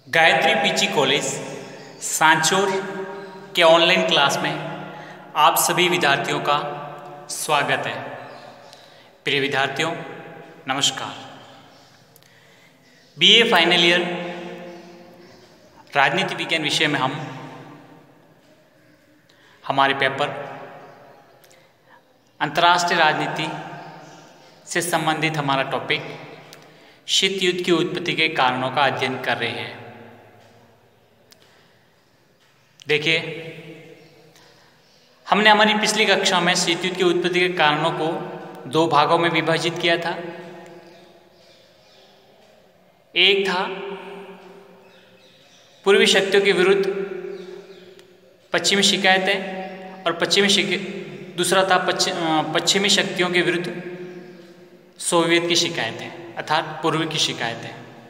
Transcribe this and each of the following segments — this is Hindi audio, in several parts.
गायत्री पीजी कॉलेज सांचौर के ऑनलाइन क्लास में आप सभी विद्यार्थियों का स्वागत है। प्रिय विद्यार्थियों नमस्कार। बीए फाइनल ईयर राजनीति विज्ञान विषय में हम हमारे पेपर अंतर्राष्ट्रीय राजनीति से संबंधित हमारा टॉपिक शीत युद्ध की उत्पत्ति के कारणों का अध्ययन कर रहे हैं। देखिए, हमने हमारी पिछली कक्षा में शीत युद्ध की उत्पत्ति के कारणों को दो भागों में विभाजित किया था। एक था पूर्वी शक्तियों के विरुद्ध पश्चिमी शिकायतें और दूसरा था पश्चिमी शक्तियों के विरुद्ध सोवियत की शिकायतें अर्थात पूर्वी की शिकायतें।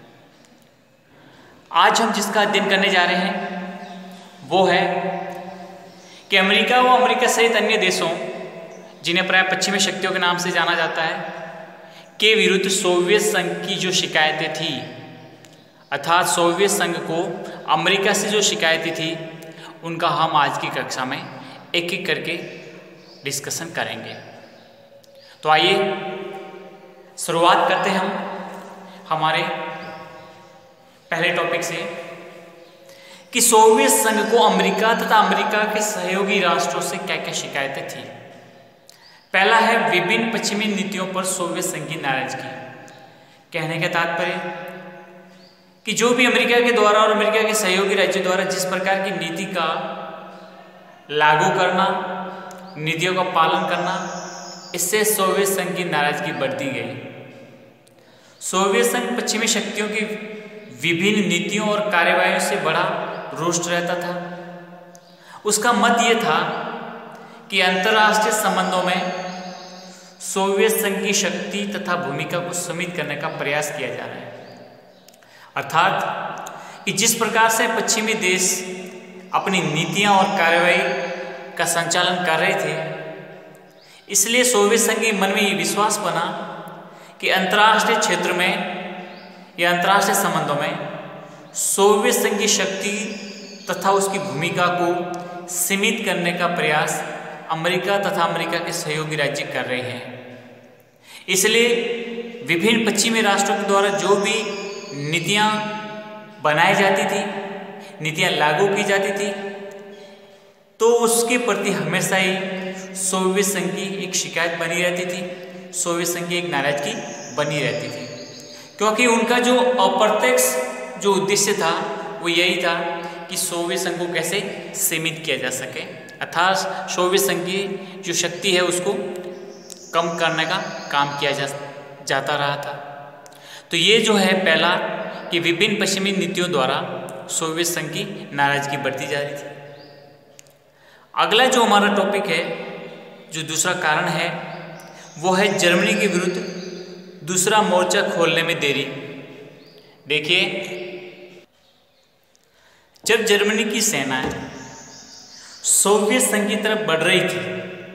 आज हम जिसका अध्ययन करने जा रहे हैं वो है कि अमेरिका व अमेरिका सहित अन्य देशों, जिन्हें प्राय पश्चिमी शक्तियों के नाम से जाना जाता है, के विरुद्ध सोवियत संघ की जो शिकायतें थी अर्थात सोवियत संघ को अमेरिका से जो शिकायतें थी उनका हम आज की कक्षा में एक एक करके डिस्कशन करेंगे। तो आइए शुरुआत करते हैं हम हमारे पहले टॉपिक से कि सोवियत संघ को अमेरिका तथा अमेरिका के सहयोगी राष्ट्रों से क्या क्या शिकायतें थी। पहला है विभिन्न पश्चिमी नीतियों पर सोवियत संघ की नाराजगी। कहने का तात्पर्य कि जो भी अमेरिका के द्वारा और अमेरिका के सहयोगी राज्यों द्वारा जिस प्रकार की नीति का लागू करना, नीतियों का पालन करना, इससे सोवियत संघ की नाराजगी बढ़ती गई। सोवियत संघ पश्चिमी शक्तियों की विभिन्न नीतियों और कार्यवाहियों से बड़ा रुष्ट रहता था। उसका मत ये था कि अंतर्राष्ट्रीय संबंधों में सोवियत संघ की शक्ति तथा भूमिका को सीमित करने का प्रयास किया जा रहा है। अर्थात कि जिस प्रकार से पश्चिमी देश अपनी नीतियां और कार्यवाही का संचालन कर रहे थे, इसलिए सोवियत संघ के मन में ये विश्वास बना कि अंतर्राष्ट्रीय क्षेत्र में या अंतर्राष्ट्रीय संबंधों में सोवियत संघ की शक्ति तथा उसकी भूमिका को सीमित करने का प्रयास अमेरिका तथा अमेरिका के सहयोगी राज्य कर रहे हैं। इसलिए विभिन्न पश्चिमी राष्ट्रों के द्वारा जो भी नीतियां बनाई जाती थी, नीतियां लागू की जाती थी, तो उसके प्रति हमेशा ही सोवियत संघ की एक शिकायत बनी रहती थी, सोवियत संघ की एक नाराजगी बनी रहती थी। क्योंकि उनका जो अप्रत्यक्ष जो उद्देश्य था वो यही था कि सोवियत संघ को कैसे सीमित किया जा सके, अर्थात सोवियत संघ की जो शक्ति है उसको कम करने का काम किया जाता रहा था। तो ये जो है पहला कि विभिन्न पश्चिमी नीतियों द्वारा सोवियत संघ की नाराजगी बढ़ती जा रही थी। अगला जो हमारा टॉपिक है, जो दूसरा कारण है, वो है जर्मनी के विरुद्ध दूसरा मोर्चा खोलने में देरी। देखिए, जब जर्मनी की सेनाएं सोवियत संघ की तरफ बढ़ रही थी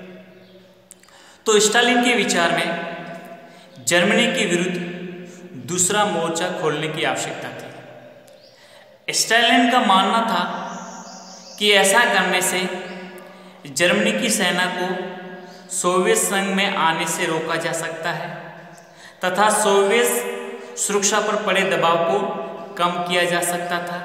तो स्टालिन के विचार में जर्मनी के विरुद्ध दूसरा मोर्चा खोलने की आवश्यकता थी। स्टालिन का मानना था कि ऐसा करने से जर्मनी की सेना को सोवियत संघ में आने से रोका जा सकता है तथा सोवियत सुरक्षा पर पड़े दबाव को कम किया जा सकता था।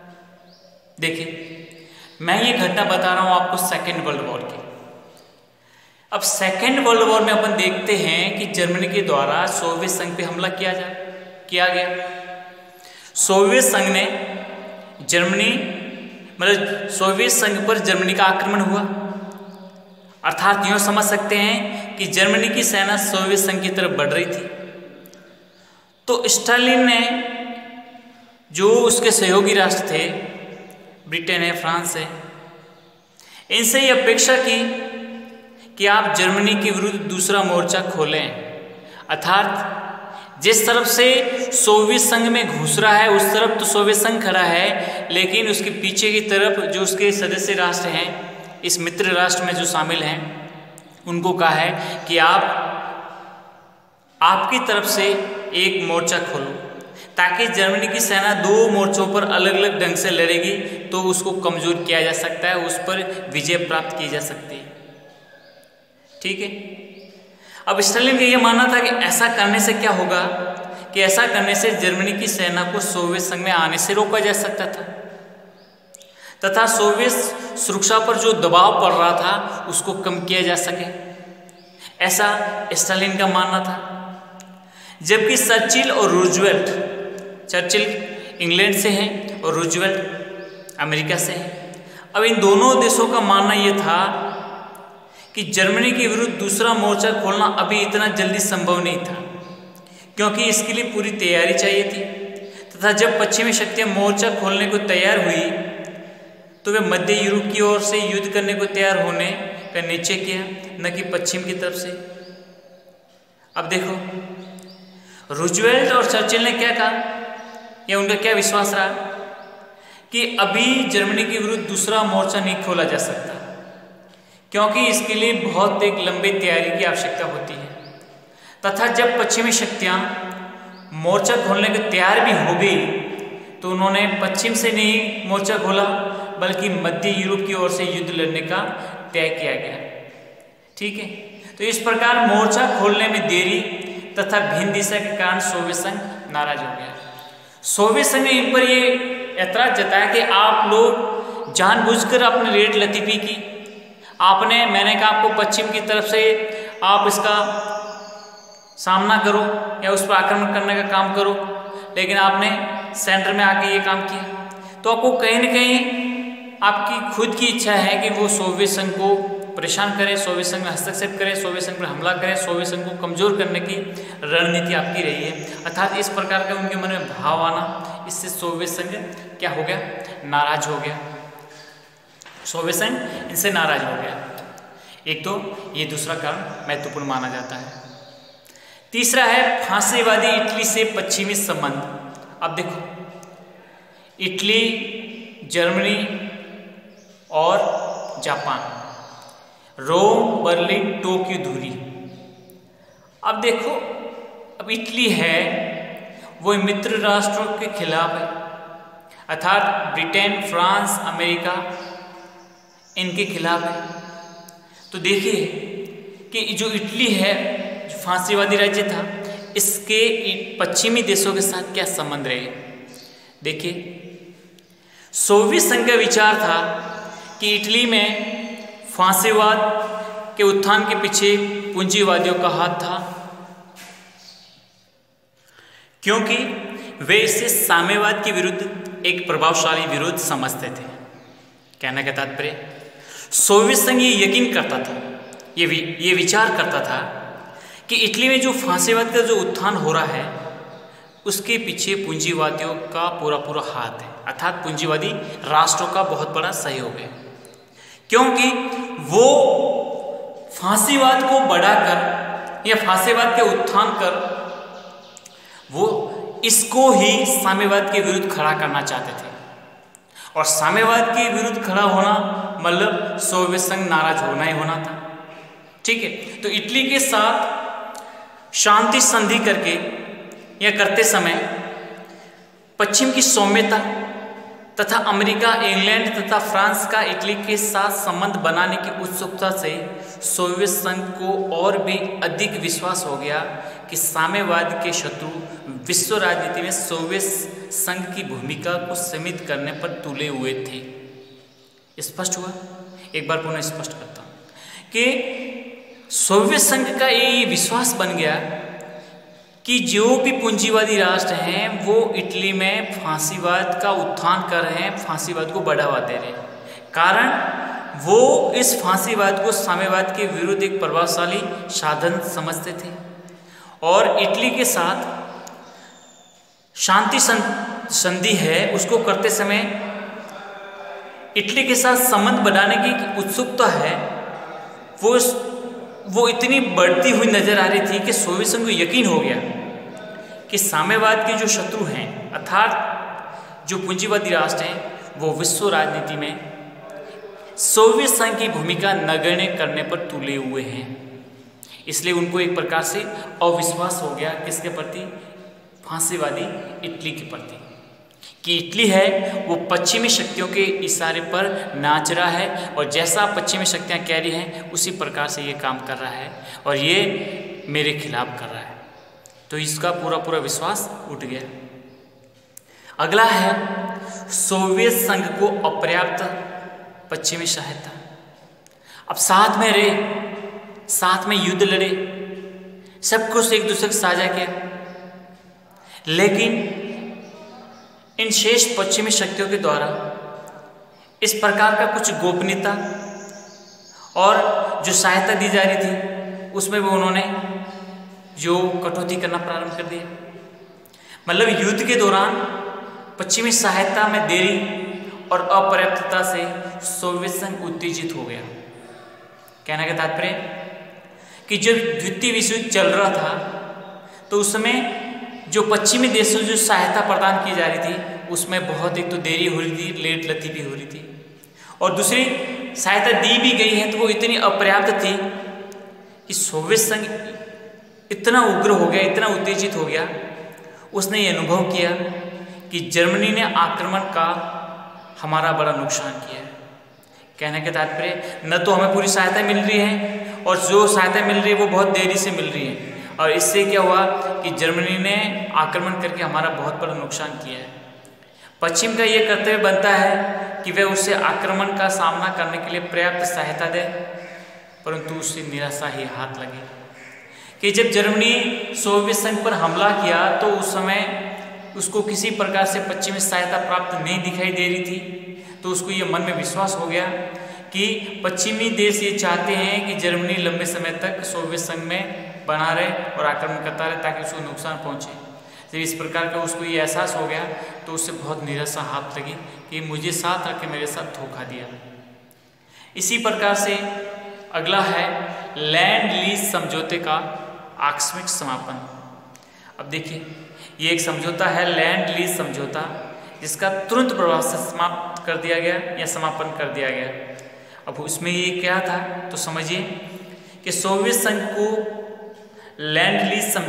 देखिए, मैं ये घटना बता रहा हूं आपको सेकेंड वर्ल्ड वॉर की। अब सेकेंड वर्ल्ड वॉर में अपन देखते हैं कि जर्मनी के द्वारा सोवियत संघ पे हमला किया गया। सोवियत संघ ने सोवियत संघ पर जर्मनी का आक्रमण हुआ। अर्थात यूं समझ सकते हैं कि जर्मनी की सेना सोवियत संघ की तरफ बढ़ रही थी। तो स्टालिन ने जो उसके सहयोगी राष्ट्र थे, ब्रिटेन है, फ्रांस है, इनसे ये अपेक्षा की कि आप जर्मनी के विरुद्ध दूसरा मोर्चा खोलें। अर्थात जिस तरफ से सोवियत संघ में घुस रहा है उस तरफ तो सोवियत संघ खड़ा है, लेकिन उसके पीछे की तरफ जो उसके सदस्य राष्ट्र हैं, इस मित्र राष्ट्र में जो शामिल हैं, उनको कहा है कि आपकी तरफ से एक मोर्चा खोलो ताकि जर्मनी की सेना दो मोर्चों पर अलग अलग ढंग से लड़ेगी तो उसको कमजोर किया जा सकता है, उस पर विजय प्राप्त की जा सकती है। ठीक है। अब स्टालिन का यह मानना था कि ऐसा करने से क्या होगा, कि ऐसा करने से जर्मनी की सेना को सोवियत संघ में आने से रोका जा सकता था तथा सोवियत सुरक्षा पर जो दबाव पड़ रहा था उसको कम किया जा सके, ऐसा स्टालिन का मानना था। जबकि चर्चिल और रूजवेल्ट, चर्चिल इंग्लैंड से हैं और रूजवेल्ट अमेरिका से हैं, अब इन दोनों देशों का मानना यह था कि जर्मनी के विरुद्ध दूसरा मोर्चा खोलना अभी इतना जल्दी संभव नहीं था, क्योंकि इसके लिए पूरी तैयारी चाहिए थी तथा जब पश्चिमी शक्तियां मोर्चा खोलने को तैयार हुई तो वे मध्य यूरोप की ओर से युद्ध करने को तैयार होने का निश्चय किया, न कि पश्चिम की तरफ से। अब देखो रूजवेल्ट और चर्चिल ने क्या कहा, या उनका क्या विश्वास रहा कि अभी जर्मनी के विरुद्ध दूसरा मोर्चा नहीं खोला जा सकता, क्योंकि इसके लिए बहुत एक लंबी तैयारी की आवश्यकता होती है तथा जब पश्चिमी शक्तियां मोर्चा खोलने को तैयार भी हो गई तो उन्होंने पश्चिम से नहीं मोर्चा खोला बल्कि मध्य यूरोप की ओर से युद्ध लड़ने का तय किया गया। ठीक है। तो इस प्रकार मोर्चा खोलने में देरी तथा भिन्न दिशा के कारण सोवियत संघ नाराज हो गया। सोवियत संघ ने इन पर ये ऐतराज जताया कि आप लोग जानबूझकर अपने रेट लतीफी की, मैंने कहा आपको पश्चिम की तरफ से आप इसका सामना करो या उस पर आक्रमण करने का काम करो, लेकिन आपने सेंटर में आके ये काम किया, तो आपको कहीं न कहीं आपकी खुद की इच्छा है कि वो सोवियत संघ को परेशान करे, सोवियत संघ में हस्तक्षेप करे, सोवियत संघ पर हमला करे, सोवियत संघ को कमजोर करने की रणनीति आपकी रही है। अर्थात इस प्रकार का उनके मन में भाव आना, इससे सोवियत संघ क्या हो गया, नाराज हो गया। सोवियत संघ इनसे नाराज हो गया। एक तो ये दूसरा कारण महत्वपूर्ण माना जाता है। तीसरा है फांसीवादी इटली से पश्चिमी संबंध। अब देखो इटली, जर्मनी और जापान, रोम, बर्लिन, टोक्यो दूरी। अब देखो अब इटली है वो मित्र राष्ट्रों के खिलाफ है, अर्थात ब्रिटेन, फ्रांस, अमेरिका इनके खिलाफ है। तो देखिए कि जो इटली है, जो फांसीवादी राज्य था, इसके पश्चिमी देशों के साथ क्या संबंध रहे। देखिए सोवियत संघ का विचार था कि इटली में फांसीवाद के उत्थान के पीछे पूंजीवादियों का हाथ था, क्योंकि वे इसे साम्यवाद के विरुद्ध एक प्रभावशाली विरोध समझते थे। कहने का तात्पर्य सोवियत संघ ये यकीन करता था, ये विचार करता था कि इटली में जो फांसीवाद का जो उत्थान हो रहा है उसके पीछे पूंजीवादियों का पूरा हाथ है, अर्थात पूंजीवादी राष्ट्रों का बहुत बड़ा सहयोग है, क्योंकि वो फांसीवाद को बढ़ाकर या फांसीवाद के उत्थान कर वो इसको ही साम्यवाद के विरुद्ध खड़ा करना चाहते थे। और साम्यवाद के विरुद्ध खड़ा होना मतलब सोवियत संघ नाराज होना ही होना था। ठीक है। तो इटली के साथ शांति संधि करके या करते समय पश्चिम की सौम्यता तथा अमेरिका, इंग्लैंड तथा फ्रांस का इटली के साथ संबंध बनाने की उत्सुकता से सोवियत संघ को और भी अधिक विश्वास हो गया कि साम्यवाद के शत्रु विश्व राजनीति में सोवियत संघ की भूमिका को सीमित करने पर तुले हुए थे। स्पष्ट हुआ? एक बार पुनः स्पष्ट करता हूं कि सोवियत संघ का ये विश्वास बन गया कि जो भी पूंजीवादी राष्ट्र हैं वो इटली में फांसीवाद का उत्थान कर रहे हैं, फांसीवाद को बढ़ावा दे रहे हैं। कारण वो इस फांसीवाद को साम्यवाद के विरुद्ध एक प्रभावशाली साधन समझते थे और इटली के साथ शांति संधि है उसको करते समय इटली के साथ संबंध बनाने की उत्सुकता है वो इतनी बढ़ती हुई नजर आ रही थी कि सोवियत संघ को यकीन हो गया कि साम्यवाद के जो शत्रु हैं अर्थात जो पूंजीवादी राष्ट्र हैं वो विश्व राजनीति में सोवियत संघ की भूमिका नगण्य करने पर तुले हुए हैं। इसलिए उनको एक प्रकार से अविश्वास हो गया किसके प्रति, फांसीवादी इटली के प्रति, कि इटली है वो पश्चिमी शक्तियों के इशारे पर नाच रहा है और जैसा पश्चिमी शक्तियाँ कह रही हैं उसी प्रकार से ये काम कर रहा है और ये मेरे खिलाफ कर रहा है। तो इसका पूरा विश्वास उठ गया। अगला है सोवियत संघ को अपर्याप्त पश्चिमी सहायता। अब साथ में रहे, साथ में युद्ध लड़े, सब कुछ एक दूसरे को साझा किया, लेकिन इन शेष पश्चिमी शक्तियों के द्वारा इस प्रकार का कुछ गोपनीयता और जो सहायता दी जा रही थी उसमें भी उन्होंने जो कटौती करना प्रारंभ कर दिया। मतलब युद्ध के दौरान पश्चिमी सहायता में देरी और अपर्याप्तता से सोवियत संघ उत्तेजित हो गया। कहने का तात्पर्य कि जब द्वितीय विश्व युद्ध चल रहा था तो उस समय जो पश्चिमी देशों जो सहायता प्रदान की जा रही थी उसमें बहुत एक तो देरी हो रही थी, लेट लती भी हो रही थी, और दूसरी सहायता दी भी गई है तो वो इतनी अपर्याप्त थी कि सोवियत संघ इतना उग्र हो गया, इतना उत्तेजित हो गया, उसने ये अनुभव किया कि जर्मनी ने आक्रमण का हमारा बड़ा नुकसान किया है। कहने के तात्पर्य न तो हमें पूरी सहायता मिल रही है और जो सहायता मिल रही है वो बहुत देरी से मिल रही है, और इससे क्या हुआ कि जर्मनी ने आक्रमण करके हमारा बहुत बड़ा नुकसान किया है। पश्चिम का ये कर्तव्य बनता है कि वह उससे आक्रमण का सामना करने के लिए पर्याप्त सहायता दे, परंतु उससे निराशा ही हाथ लगी कि जब जर्मनी सोवियत संघ पर हमला किया तो उस समय उसको किसी प्रकार से पश्चिमी सहायता प्राप्त नहीं दिखाई दे रही थी। तो उसको ये मन में विश्वास हो गया कि पश्चिमी देश ये चाहते हैं कि जर्मनी लंबे समय तक सोवियत संघ में बना रहे और आक्रमण करता रहे ताकि उसको नुकसान पहुंचे। जब इस प्रकार का उसको ये एहसास हो गया तो उससे बहुत निराशा हाथ लगी कि मुझे साथ रख के मेरे साथ धोखा दिया। इसी प्रकार से अगला है लैंड लीज समझौते का आकस्मिक समापन। अब देखिए ये एक समझौता है लैंड लीज समझौता, जिसका तुरंत प्रभाव से समाप्त कर दिया गया या समापन कर दिया गया। अब उसमें ये क्या था तो समझिए कि सोवियत संघ को लैंड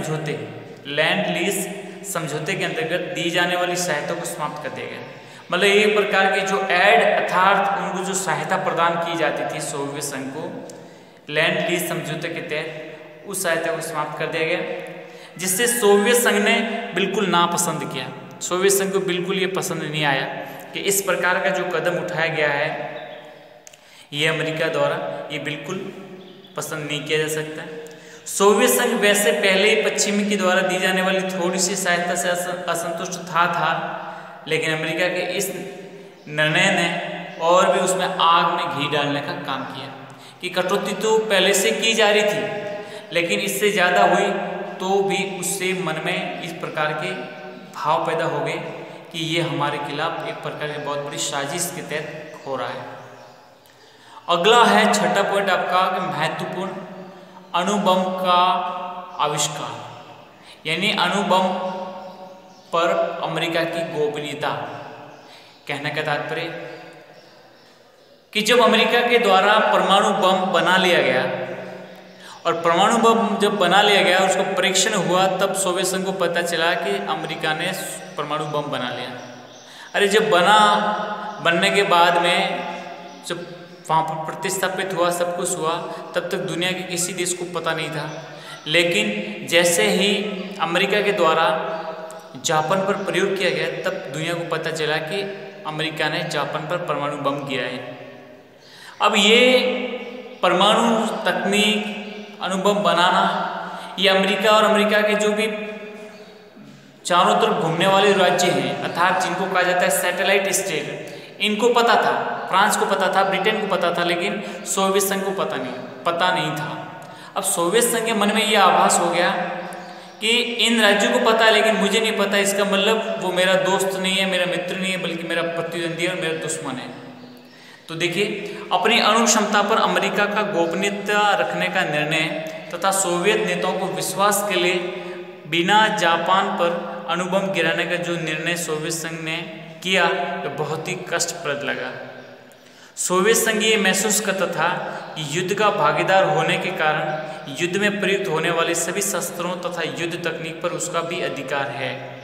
लीज समझौते के अंतर्गत दी जाने वाली सहायता को समाप्त कर दिया गया। मतलब एक प्रकार की जो एड अर्थात उनको जो सहायता प्रदान की जाती थी सोवियत संघ को लैंड लीज समझौते के तहत उस सहायता को समाप्त कर दिया गया, जिससे सोवियत संघ ने बिल्कुल नापसंद किया। सोवियत संघ को बिल्कुल ये पसंद नहीं आया कि इस प्रकार का जो कदम उठाया गया है ये अमेरिका द्वारा ये बिल्कुल पसंद नहीं किया जा सकता। सोवियत संघ वैसे पहले ही पश्चिमी के द्वारा दी जाने वाली थोड़ी सी सहायता से असंतुष्ट था, लेकिन अमेरिका के इस निर्णय ने और भी उसमें आग में घी डालने का काम किया कि कटौती तो पहले से की जा रही थी लेकिन इससे ज़्यादा हुई तो भी उससे मन में इस प्रकार के भाव पैदा हो गए कि ये हमारे खिलाफ एक प्रकार की बहुत बड़ी साजिश के तहत हो रहा है। अगला है छठा पॉइंट आपका महत्वपूर्ण अणुबम का आविष्कार, यानी अणुबम पर अमेरिका की गोपनीयता। कहने का तात्पर्य कि जब अमेरिका के द्वारा परमाणु बम बना लिया गया और परमाणु बम जब बना लिया गया उसका परीक्षण हुआ तब सोवियत संघ को पता चला कि अमेरिका ने परमाणु बम बना लिया। अरे जब बनने के बाद में जब वहाँ पर प्रतिस्थापित हुआ सब कुछ हुआ तब तक दुनिया के किसी देश को पता नहीं था, लेकिन जैसे ही अमेरिका के द्वारा जापान पर प्रयोग किया गया तब दुनिया को पता चला कि अमेरिका ने जापान पर परमाणु बम गिराया है। अब ये परमाणु तकनीक अणुबम बनाना ये अमेरिका और अमेरिका के जो भी चारों तरफ घूमने वाले राज्य हैं अर्थात जिनको कहा जाता है सैटेलाइट स्टेट, इनको पता था, फ्रांस को पता था, ब्रिटेन को पता था, लेकिन सोवियत संघ को पता नहीं था। अब सोवियत संघ के मन में ये आभास हो गया कि इन राज्यों को पता है लेकिन मुझे नहीं पता, इसका मतलब वो मेरा दोस्त नहीं है, मेरा मित्र नहीं है, बल्कि मेरा प्रतिद्वंदी और मेरा दुश्मन है। तो देखिए अपनी अणु क्षमता पर अमेरिका का गोपनीयता रखने का निर्णय तथा सोवियत नेताओं को विश्वास के लिए बिना जापान पर अणुबम गिराने का जो निर्णय सोवियत संघ ने किया तो बहुत ही कष्टप्रद लगा। सोवियत संघ ये महसूस करता था कि युद्ध का भागीदार होने के कारण युद्ध में प्रयुक्त होने वाले सभी शस्त्रों तथा युद्ध तकनीक पर उसका भी अधिकार है।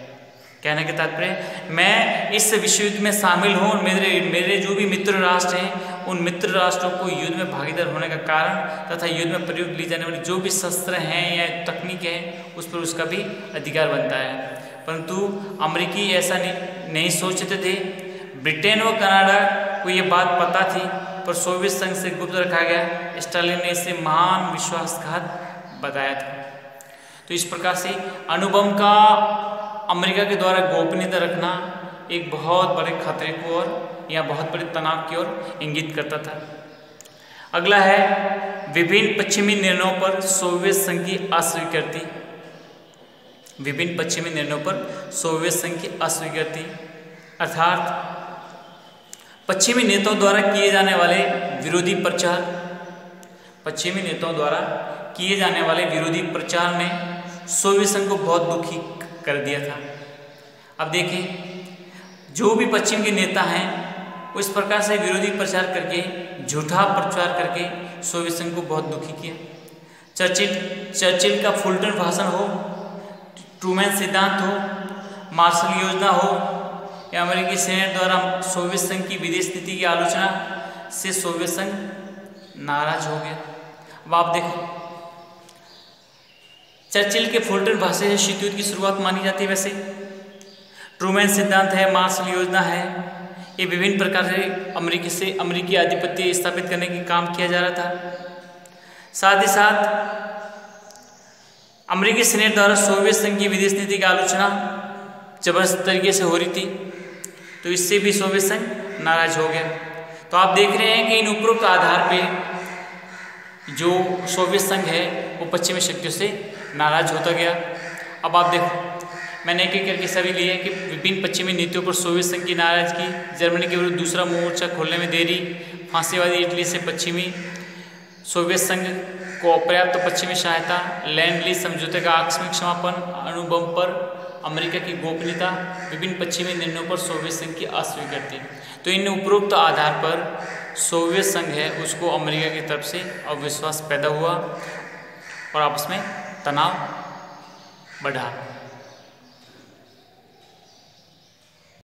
कहने के तात्पर्य मैं इस विश्व युद्ध में शामिल हूँ और मेरे जो भी मित्र राष्ट्र हैं उन मित्र राष्ट्रों को युद्ध में भागीदार होने का कारण तथा युद्ध में प्रयोग ली जाने वाली जो भी शस्त्र हैं या तकनीक है उस पर उसका भी अधिकार बनता है। परंतु अमेरिकी ऐसा नहीं सोचते थे। ब्रिटेन व कनाडा को ये बात पता थी, पर सोवियत संघ से गुप्त रखा गया। स्टालिन ने इसे महान विश्वासघात बताया था। तो इस प्रकार से अणुबम का अमेरिका के द्वारा गोपनीयता रखना एक बहुत बड़े खतरे को और या बहुत बड़े तनाव की ओर इंगित करता था। अगला है विभिन्न पश्चिमी निर्णयों पर सोवियत संघ की अस्वीकृति। विभिन्न पश्चिमी निर्णयों पर सोवियत संघ की अस्वीकृति अर्थात पश्चिमी नेताओं द्वारा किए जाने वाले विरोधी प्रचार। पश्चिमी नेताओं द्वारा किए जाने वाले विरोधी प्रचार ने सोवियत संघ को बहुत दुखी कर दिया था। अब देखिए जो भी पश्चिम के नेता हैं वो इस प्रकार से विरोधी प्रचार करके झूठा प्रचार करके सोवियत संघ को बहुत दुखी किया। चर्चिल का फुलटन भाषण हो, ट्रूमैन सिद्धांत हो, मार्शल योजना हो या अमेरिकी सेनेट द्वारा सोवियत संघ की विदेश नीति की आलोचना से सोवियत संघ नाराज हो गया। अब आप देखो चर्चिल के फुलटन भाषण से शीत युद्ध की शुरुआत मानी जाती है। वैसे ट्रूमैन सिद्धांत है, मार्शल योजना है, ये विभिन्न प्रकार से अमेरिकी आधिपत्य स्थापित करने का काम किया जा रहा था। साथ ही साथ अमेरिकी सेनेट द्वारा सोवियत संघ की विदेश नीति की आलोचना जबरदस्त तरीके से हो रही थी, तो इससे भी सोवियत संघ नाराज हो गया। तो आप देख रहे हैं कि इन उपरोक्त आधार पे जो सोवियत संघ है वो पश्चिमी शक्तियों से नाराज होता गया। अब आप देखो मैंने एक एक करके सभी लिए कि विभिन्न पश्चिमी नीतियों पर सोवियत संघ की नाराजगी, जर्मनी के विरुद्ध दूसरा मोर्चा खोलने में देरी, फांसीवादी इटली से पश्चिमी सोवियत संघ को अपर्याप्त पश्चिमी सहायता, लैंड लीज समझौते का आकस्मिक समापन, अणुबम पर अमेरिका की गोपनीयता, विभिन्न पश्चिमी निर्णयों पर सोवियत संघ की अस्वीकृति। तो इन उपरोक्त आधार पर सोवियत संघ है उसको अमेरिका की तरफ से अविश्वास पैदा हुआ और आपस में तनाव बढ़ा।